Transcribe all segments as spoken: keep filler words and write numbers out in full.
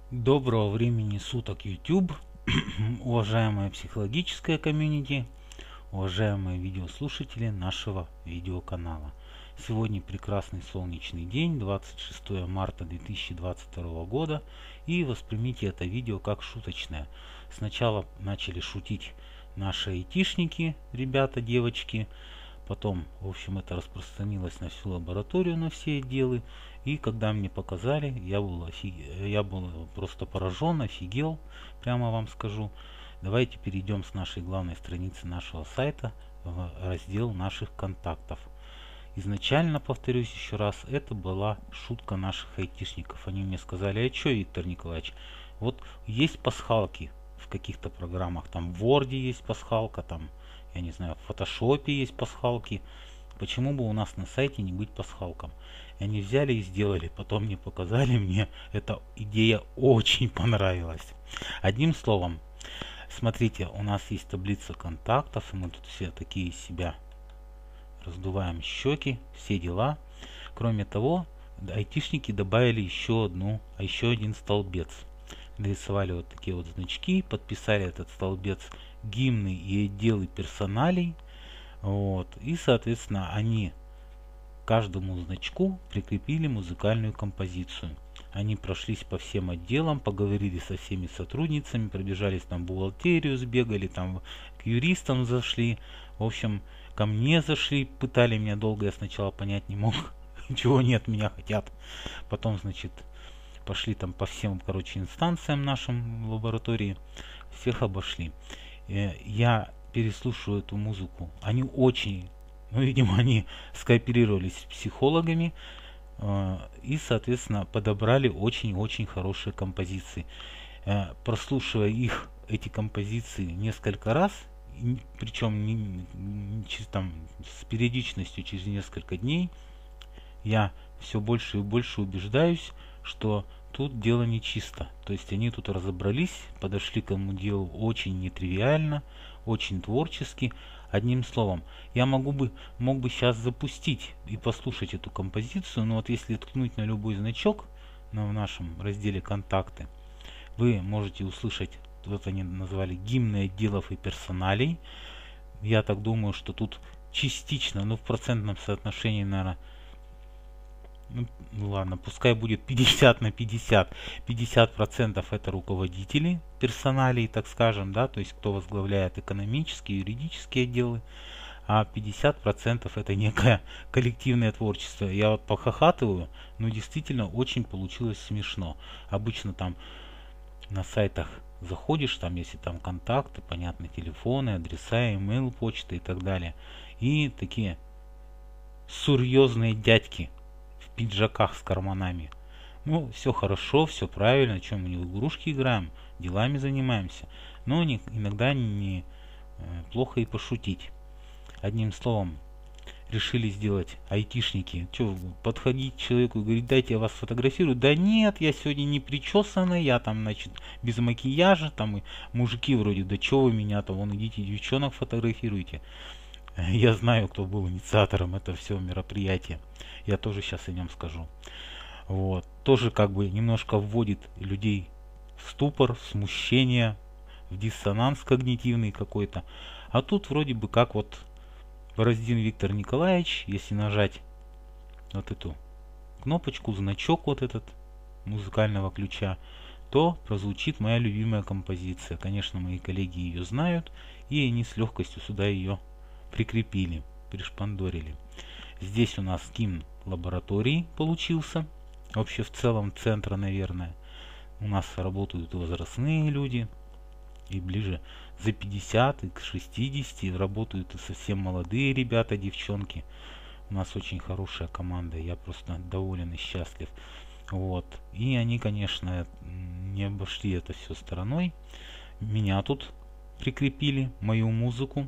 Доброго времени суток, YouTube, уважаемая психологическая комьюнити, уважаемые видеослушатели нашего видеоканала. Сегодня прекрасный солнечный день, двадцать шестое марта две тысячи двадцать второго года, и воспримите это видео как шуточное. Сначала начали шутить наши айтишники, ребята, девочки, потом, в общем, это распространилось на всю лабораторию, на все отделы. И когда мне показали, я был, офиг... я был просто поражен, офигел, прямо вам скажу. Давайте перейдем с нашей главной страницы нашего сайта в раздел наших контактов. Изначально, повторюсь еще раз, это была шутка наших айтишников. Они мне сказали: а что, Виктор Николаевич, вот есть пасхалки в каких-то программах, там в Word есть пасхалка, там, я не знаю, в Photoshop есть пасхалки. Почему бы у нас на сайте не быть пасхалкам? И они взяли и сделали, потом мне показали, мне эта идея очень понравилась. Одним словом, смотрите, у нас есть таблица контактов, и мы тут все такие из себя раздуваем щеки, все дела. Кроме того, айтишники добавили еще одну, а еще один столбец. Нарисовали вот такие вот значки, подписали этот столбец гимны и отделы персоналей. Вот. И, соответственно, они каждому значку прикрепили музыкальную композицию. Они прошлись по всем отделам, поговорили со всеми сотрудницами, пробежались там бухгалтерию, сбегали, там к юристам зашли. В общем, ко мне зашли, пытали меня долго, я сначала понять не мог, чего они от меня хотят. Потом, значит, пошли там по всем, короче, инстанциям нашим в лаборатории, всех обошли. Я переслушиваю эту музыку. Они очень, ну, видимо, они скооперировались с психологами э, и, соответственно, подобрали очень-очень хорошие композиции. Э, прослушивая их, эти композиции несколько раз, причем не, не, там, с периодичностью через несколько дней, я все больше и больше убеждаюсь, что тут дело не чисто. То есть они тут разобрались, подошли к этому делу очень нетривиально, очень творчески. Одним словом, я могу бы, мог бы сейчас запустить и послушать эту композицию, но вот если ткнуть на любой значок на, в нашем разделе «Контакты», вы можете услышать, вот они назвали гимны отделов и персоналей. Я так думаю, что тут частично, ну в процентном соотношении, наверное, ну, ладно, пускай будет пятьдесят на пятьдесят. пятьдесят процентов это руководители персоналей, так скажем, да, то есть кто возглавляет экономические, юридические отделы, а пятьдесят процентов это некое коллективное творчество. Я вот похохатываю, но действительно очень получилось смешно. Обычно там на сайтах заходишь, там если там контакты, понятно, телефоны, адреса, email, почта и так далее. И такие серьезные дядьки в пиджаках с карманами. Ну, все хорошо, все правильно, чем мы не в игрушки играем, делами занимаемся. Но не, иногда не э, плохо и пошутить. Одним словом, решили сделать айтишники. Что, подходить к человеку и говорить: дайте я вас сфотографирую. Да нет, я сегодня не причесанный, я там, значит, без макияжа, там и мужики вроде: да что вы меня-то, вон идите девчонок фотографируйте. Я знаю, кто был инициатором этого всего мероприятия. Я тоже сейчас о нем скажу. Вот. Тоже как бы немножко вводит людей в ступор, в смущение, в диссонанс когнитивный какой-то. А тут вроде бы как вот Бороздин Виктор Николаевич, если нажать вот эту кнопочку, значок вот этот музыкального ключа, то прозвучит моя любимая композиция. Конечно, мои коллеги ее знают, и они с легкостью сюда ее прикрепили, пришпандорили. Здесь у нас гимн лаборатории получился. Вообще в целом центра, наверное. У нас работают возрастные люди, и ближе за пятьдесят, и к шестидесяти работают и совсем молодые ребята, девчонки. У нас очень хорошая команда, я просто доволен и счастлив. Вот. И они, конечно, не обошли это все стороной. Меня тут прикрепили, мою музыку.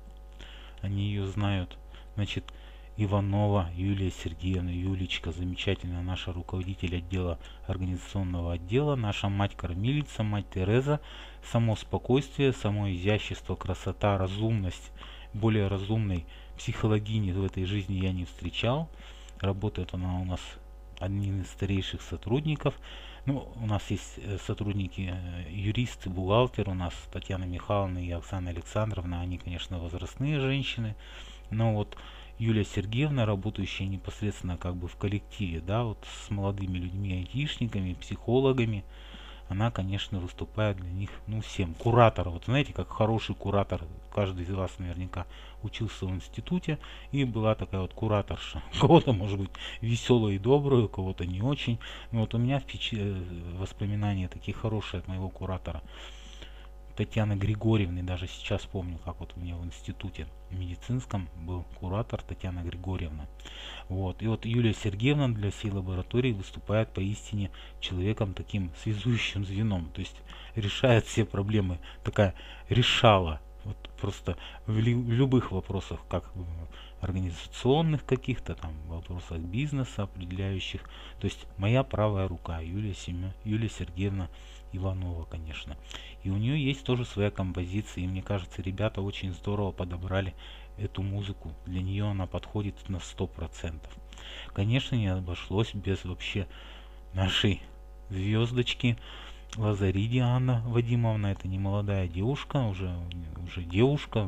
Они ее знают. Значит, Иванова Юлия Сергеевна, Юлечка, замечательная наша руководитель отдела, организационного отдела, наша мать-кормилица, мать Тереза, само спокойствие, само изящество, красота, разумность. Более разумной психологини в этой жизни я не встречал. Работает она у нас одним из старейших сотрудников. Ну, у нас есть э, сотрудники, э, юристы, бухгалтер, у нас Татьяна Михайловна и Оксана Александровна, они, конечно, возрастные женщины, но вот Юлия Сергеевна, работающая непосредственно как бы в коллективе, да, вот с молодыми людьми, айтишниками, психологами, она, конечно, выступает для них, ну, всем. Куратор, вот знаете, как хороший куратор, каждый из вас наверняка учился в институте, и была такая вот кураторша. У кого-то, может быть, веселая и добрая, у кого-то не очень. Но вот у меня впеч... воспоминания такие хорошие от моего куратора. Татьяны Григорьевны, даже сейчас помню, как вот у меня в институте медицинском был куратор Татьяна Григорьевна. Вот. И вот Юлия Сергеевна для всей лаборатории выступает поистине человеком таким связующим звеном, то есть решает все проблемы, такая решала, вот просто в, ли, в любых вопросах, как организационных каких-то там вопросах бизнеса определяющих, то есть моя правая рука Юлия, Семен, Юлия Сергеевна Иванова, конечно. И у нее есть тоже своя композиция, и мне кажется, ребята очень здорово подобрали эту музыку. Для нее она подходит на сто процентов. Конечно, не обошлось без вообще нашей звездочки Лазариди Анна Вадимовна. Это не молодая девушка, уже, уже девушка.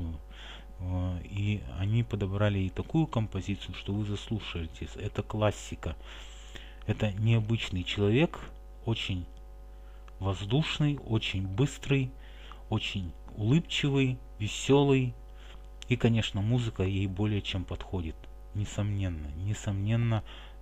И они подобрали и такую композицию, что вы заслушаетесь. Это классика. Это необычный человек, очень воздушный, очень быстрый, очень улыбчивый, веселый. И, конечно, музыка ей более чем подходит. Несомненно, несомненно.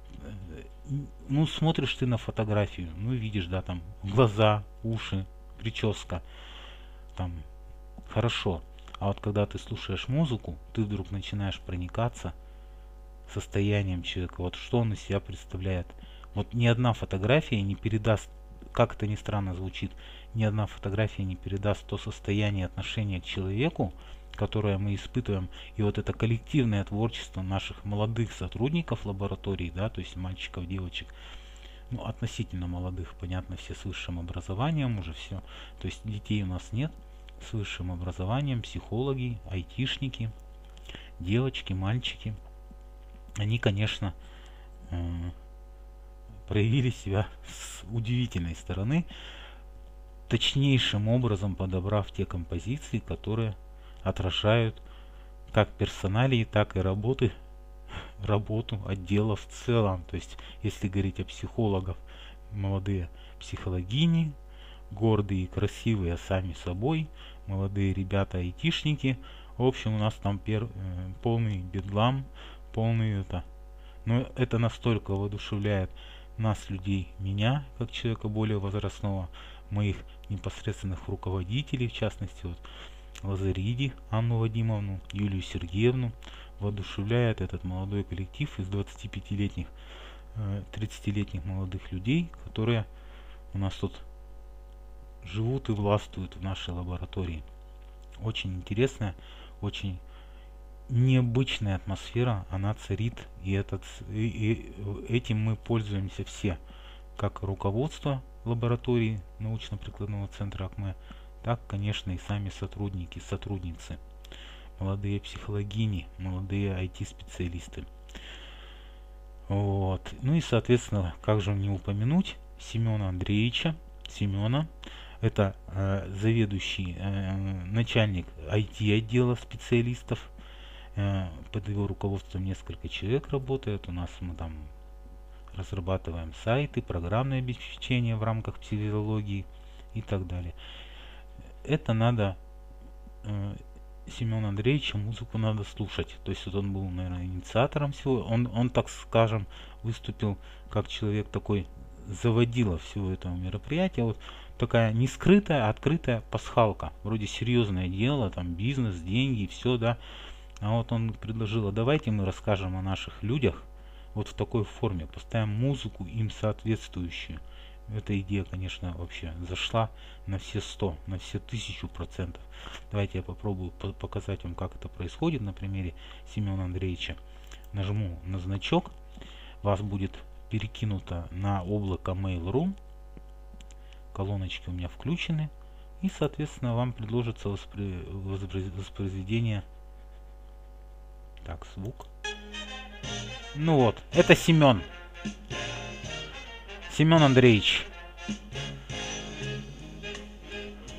Ну, смотришь ты на фотографию, ну, видишь, да, там глаза, уши, прическа. Там хорошо. А вот когда ты слушаешь музыку, ты вдруг начинаешь проникаться состоянием человека. Вот что он из себя представляет. Вот ни одна фотография не передаст, как это ни странно звучит, ни одна фотография не передаст то состояние отношения к человеку, которое мы испытываем. И вот это коллективное творчество наших молодых сотрудников лабораторий, да, то есть мальчиков, девочек, ну, относительно молодых, понятно, все с высшим образованием уже все. То есть детей у нас нет с высшим образованием, психологи, айтишники, девочки, мальчики. Они, конечно, проявили себя с удивительной стороны, точнейшим образом подобрав те композиции, которые отражают как персоналии, так и работы, работу отдела в целом. То есть, если говорить о психологах, молодые психологини, гордые и красивые сами собой, молодые ребята-айтишники. В общем, у нас там пер, э, полный бедлам, полный это. Но это настолько воодушевляет нас, людей, меня, как человека более возрастного, моих непосредственных руководителей, в частности, вот Лазариди Анну Вадимовну, Юлию Сергеевну, воодушевляет этот молодой коллектив из двадцатипятилетних, тридцатилетних молодых людей, которые у нас тут живут и властвуют в нашей лаборатории. Очень интересная, очень необычная атмосфера, она царит, и, этот, и, и этим мы пользуемся все, как руководство лаборатории научно-прикладного центра АКМЭ, так, конечно, и сами сотрудники, сотрудницы, молодые психологини, молодые ай ти-специалисты. Вот. Ну и, соответственно, как же не упомянуть Семена Андреевича, Семена, это э, заведующий э, начальник ай ти-отдела специалистов. Э, под его руководством несколько человек работает. У нас мы там разрабатываем сайты, программное обеспечение в рамках психологии и так далее. Это надо, э, Семен Андреевича, музыку надо слушать. То есть вот он был, наверное, инициатором всего. Он, он, так скажем, выступил как человек такой, заводила всего этого мероприятия. Вот такая не скрытая, а открытая пасхалка. Вроде серьезное дело, там бизнес, деньги, все, да. А вот он предложил, а давайте мы расскажем о наших людях вот в такой форме, поставим музыку им соответствующую. Эта идея, конечно, вообще зашла на все сто, на все тысячу процентов. Давайте я попробую показать вам, как это происходит на примере Семена Андреевича. Нажму на значок, вас будет перекинуто на облако Mail.ru, колоночки у меня включены, и, соответственно, вам предложится воспри... воспроизведение. Так, звук. Ну вот, это Семен. Семен Андреевич.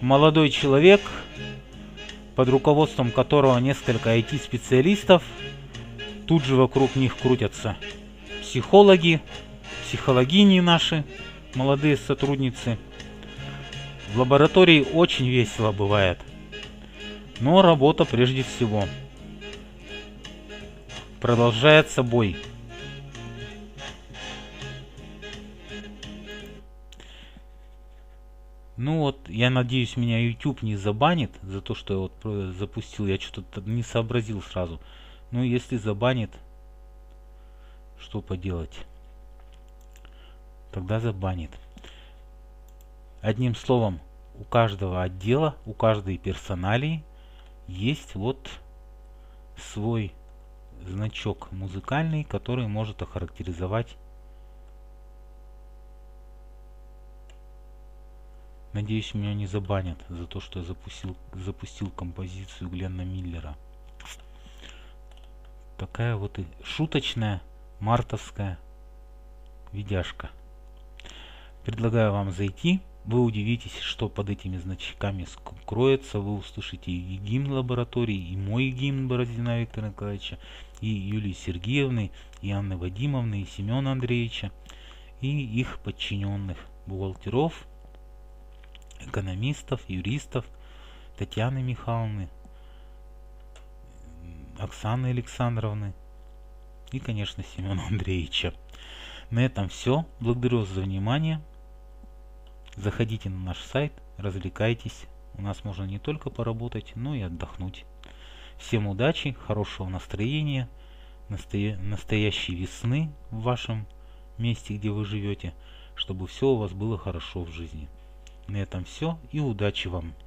молодой человек, под руководством которого несколько ай ти-специалистов. Тут же вокруг них крутятся психологи, психологини наши, молодые сотрудницы. В лаборатории очень весело бывает. Но работа прежде всего. Продолжается бой. Ну вот, я надеюсь, меня YouTube не забанит за то, что я вот запустил. Я что-то не сообразил сразу. Ну, если забанит, что поделать? Тогда забанит. Одним словом, у каждого отдела, у каждой персоналии есть вот свой значок музыкальный, который может охарактеризовать. Надеюсь, меня не забанят за то, что я запустил, запустил композицию Гленна Миллера. Такая вот и шуточная мартовская видяшка. Предлагаю вам зайти. Вы удивитесь, что под этими значками кроется. Вы услышите и гимн лаборатории, и мой гимн Бороздина Виктора Николаевича, и Юлии Сергеевны, и Анны Вадимовны, и Семена Андреевича, и их подчиненных, бухгалтеров, экономистов, юристов, Татьяны Михайловны, Оксаны Александровны и, конечно, Семена Андреевича. На этом все. Благодарю вас за внимание. Заходите на наш сайт, развлекайтесь. У нас можно не только поработать, но и отдохнуть. Всем удачи, хорошего настроения, настоя... настоящей весны в вашем месте, где вы живете, чтобы все у вас было хорошо в жизни. На этом все и удачи вам!